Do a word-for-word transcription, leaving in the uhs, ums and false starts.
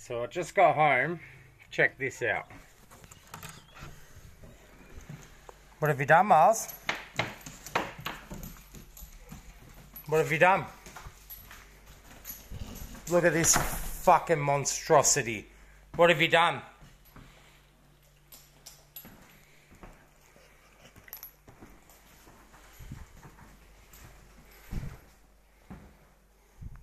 So I just got home. Check this out. What have you done, Miles? What have you done? Look at this fucking monstrosity. What have you done?